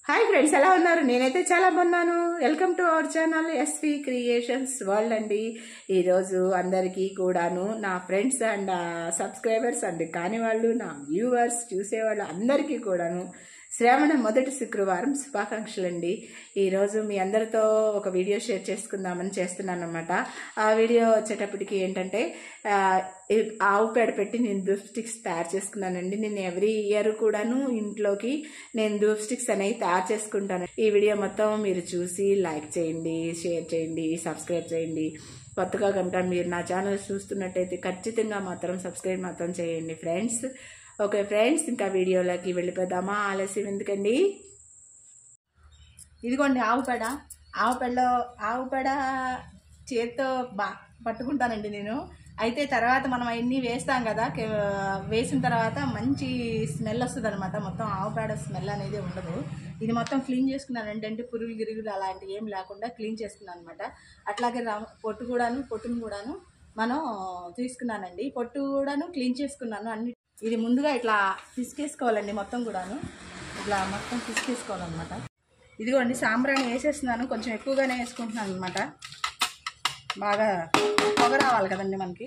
Hi friends, ఎలా ఉన్నారు? నేనైతే చాలా బాగున్నాను. Welcome to our channel SV creations world అండి. ఈరోజు అందరికీ కూడాను నా ఫ్రెండ్స్ అండ్ సబ్స్క్రైబర్స్ అండ్ కాని వాళ్ళు, నా వ్యూవర్స్, చూసేవాళ్ళు అందరికీ కూడాను శ్రావణ మొదటి శుక్రవారం శుభాకాంక్షలు అండి. ఈరోజు మీ అందరితో ఒక వీడియో షేర్ చేసుకుందామని చేస్తున్నాను అనమాట. ఆ వీడియో వచ్చేటప్పటికి ఏంటంటే ఆవు పేడ పెట్టి నేను ధూప్ స్టిక్స్ తయారు చేసుకున్నానండి. నేను ఎవ్రీ ఇయర్ కూడాను ఇంట్లోకి నేను ధూప్ స్టిక్స్ అనేవి తయారు చేసుకుంటాను. ఈ వీడియో మొత్తం మీరు చూసి లైక్ చేయండి, షేర్ చేయండి, సబ్స్క్రైబ్ చేయండి. కొత్తగా కనుక మీరు నా ఛానల్ చూస్తున్నట్టయితే ఖచ్చితంగా మాత్రం సబ్స్క్రైబ్ మాత్రం చేయండి ఫ్రెండ్స్. ఓకే ఫ్రెండ్స్, ఇంకా వీడియోలోకి వెళ్ళిపోదామా? ఆలస్యం ఎందుకండి. ఇదిగోండి ఆవు పేడ చేత్తో పట్టుకుంటానండి నేను. అయితే తర్వాత మనం అవన్నీ వేస్తాం కదా, వేసిన తర్వాత మంచి స్మెల్ వస్తుంది అనమాట. మొత్తం ఆవు పేడ స్మెల్ అనేది ఉండదు. ఇది మొత్తం క్లీన్ చేసుకున్నాను అంటే పురుగులు గిరుగులు అలాంటివి ఏం లేకుండా క్లీన్ చేసుకున్నాను అనమాట. అట్లాగే పొట్టును కూడాను మనం తీసుకున్నానండి. పొట్టు కూడాను క్లీన్ చేసుకున్నాను అన్ని. ఇది ముందుగా ఇట్లా పిసికేసుకోవాలండి, మొత్తం కూడాను ఇట్లా మొత్తం పిసికేసుకోవాలన్నమాట. ఇదిగోండి సాంబ్రాణి వేసేస్తున్నాను, కొంచెం ఎక్కువగానే వేసుకుంటున్నాను అనమాట. బాగా పొగ రావాలి కదండి మనకి.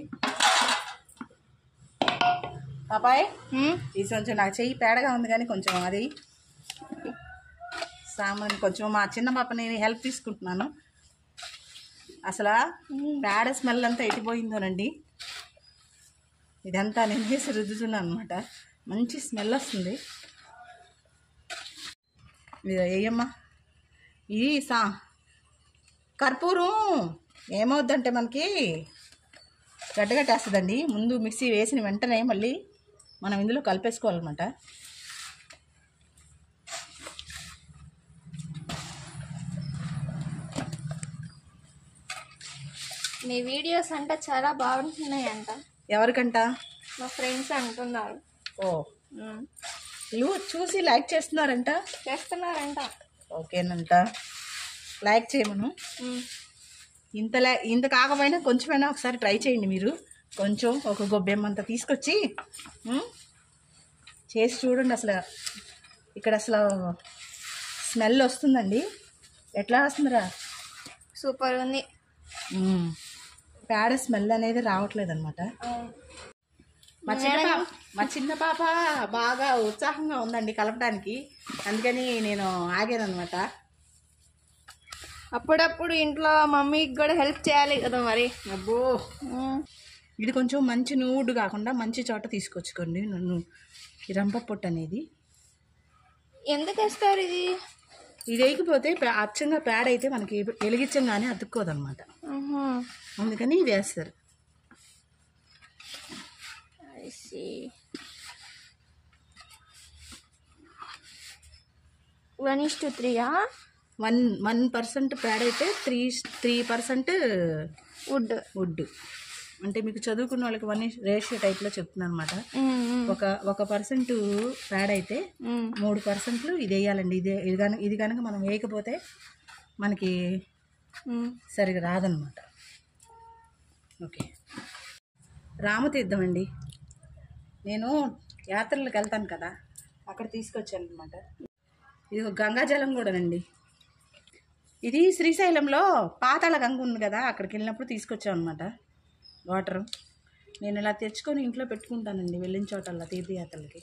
పాపాయ్, ఇది కొంచెం నాకు చెయ్యి పేడగా ఉంది కానీ కొంచెం అది సాంబ్రాణి కొంచెం మా చిన్న పాప నేను హెల్ప్ తీసుకుంటున్నాను. అసలు పేడ స్మెల్ అంతా ఎట్టిపోయిందోనండి. ఇదంతా నేను వేసి రుద్దుతున్నాను అనమాట. మంచి స్మెల్ వస్తుంది. ఇది వేయమ్మా. ఇది కర్పూరం ఏమవుద్దంటే మనకి గడ్డగట్టేస్తుందండి. ముందు మిక్సీ వేసిన వెంటనే మళ్ళీ మనం ఇందులో కలిపేసుకోవాలన్నమాట. మీ వీడియోస్ అంటే చాలా బాగుంటున్నాయంట. ఎవరికంట? మా ఫ్రెండ్స్ అంటున్నారు. ఓ, చూసి లైక్ చేస్తున్నారంట. ఓకేనంట, లైక్ చేయమను. ఇంత కాకపోయినా కొంచెమైనా ఒకసారి ట్రై చేయండి మీరు. కొంచెం ఒక గొబ్బెమ్మంతా తీసుకొచ్చి చేసి చూడండి. అసలు ఇక్కడ అసలు స్మెల్ వస్తుందండి. ఎట్లా వస్తుందిరా? సూపర్ ఉంది. పేడ స్మెల్ అనేది రావట్లేదు అనమాట. మా చిన్న పాప బాగా ఉత్సాహంగా ఉందండి కలపడానికి, అందుకని నేను ఆగాను అనమాట. అప్పుడప్పుడు ఇంట్లో మమ్మీకి కూడా హెల్ప్ చేయాలి కదా మరి. అబ్బో, ఇది కొంచెం మంచి నూడు కాకుండా మంచి చోట తీసుకొచ్చుకోండి నన్ను. ఈ రంప పొట్టు అనేది ఎందుకు వేస్తారు? ఇది వేయకపోతే అచ్చంగా పేడ అయితే మనకి వెలిగించంగానే అతుక్కోదనమాట. అందుకని ఇది వేస్తారు. 1:3 1% పేడ అయితే 3% వుడ్. అంటే మీకు చదువుకున్న వాళ్ళకి 1 రేషియో టైప్లో చెప్తున్నాను అనమాట. ఒక 1% పేడ అయితే 3% ఇది వేయాలండి. ఇది కనుక మనం వేయకపోతే మనకి సరిగా రాదనమాట. ఓకే, రామతీర్థం అండి. నేను యాత్రలకు వెళ్తాను కదా, అక్కడ తీసుకొచ్చాను అనమాట. ఇది గంగాజలం కూడానండి. ఇది శ్రీశైలంలో పాతాళ గంగ ఉంది కదా, అక్కడికి వెళ్ళినప్పుడు తీసుకొచ్చాం అనమాట వాటర్. నేను ఇలా తెచ్చుకొని ఇంట్లో పెట్టుకుంటానండి వెళ్ళిన చోటల్లా తీర్థయాత్రలకి.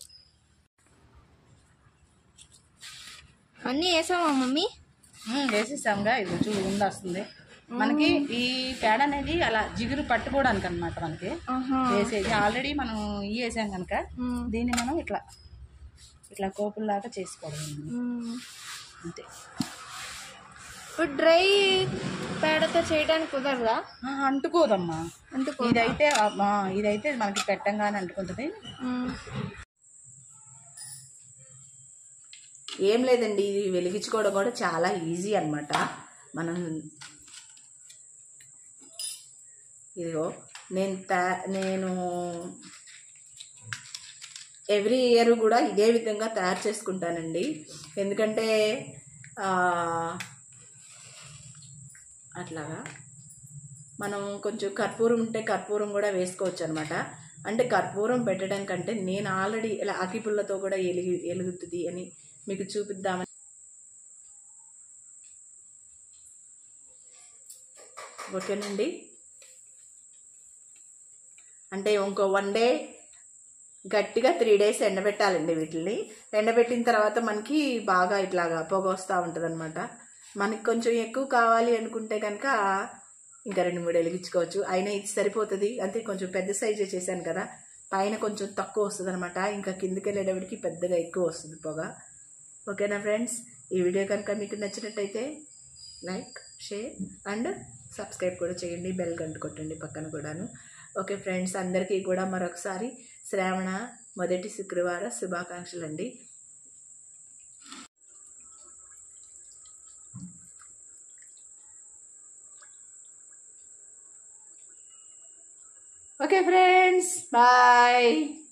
అన్నీ వేసామా మమ్మీ? వేసేసాంగా. ఇది చూడు ఉండి వస్తుంది మనకి. ఈ పేడ అనేది అలా జిగురు పట్టుకోవడానికి అనమాట మనకి వేసేది. ఆల్రెడీ మనం వేసాం కనుక దీన్ని మనం ఇట్లా కోపుల్లాగా చేసుకోవడం అంతే. ఇప్పుడు డ్రై పేడతో చేయడానికి కుదరదా? అంటుకోదమ్మా. ఇదైతే మనకి పెట్టంగానే అంటుకుంటుంది. ఏం లేదండి, ఇది వెలిగించుకోవడం కూడా చాలా ఈజీ అనమాట. మనం ఇదిగో నేను ఎవ్రీ ఇయర్ కూడా ఇదే విధంగా తయారు చేసుకుంటానండి. ఎందుకంటే అట్లాగా మనం కొంచెం కర్పూరం ఉంటే కర్పూరం కూడా వేసుకోవచ్చు అనమాట. అంటే కర్పూరం పెట్టడం కంటే నేను ఆల్రెడీ ఇలా అగ్గిపుల్లతో కూడా ఎలుగుతుంది అని మీకు చూపిద్దామని ఓకేనండి. అంటే ఇంకో 1 డే గట్టిగా 3 days ఎండబెట్టాలండి. వీటిని ఎండబెట్టిన తర్వాత మనకి బాగా ఇట్లాగా పొగ వస్తూ ఉంటుంది అనమాట. మనకి కొంచెం ఎక్కువ కావాలి అనుకుంటే కనుక ఇంకా 2-3 వెలిగించుకోవచ్చు. అయినా ఇది సరిపోతుంది. అంతే, కొంచెం పెద్ద సైజే చేశాను కదా, పైన కొంచెం తక్కువ వస్తుంది అనమాట. ఇంకా కిందకి వెళ్ళేటప్పటికి పెద్దగా ఎక్కువ వస్తుంది పొగ. ఓకేనా ఫ్రెండ్స్, ఈ వీడియో కనుక మీకు నచ్చినట్టయితే లైక్, షేర్ అండ్ సబ్స్క్రైబ్ కూడా చేయండి. బెల్ గంట కొట్టండి పక్కన కూడాను. ఓకే ఫ్రెండ్స్, అందరికీ కూడా మరొకసారి శ్రావణ మొదటి శుక్రవార శుభాకాంక్షలు అండి. Okay friends, bye.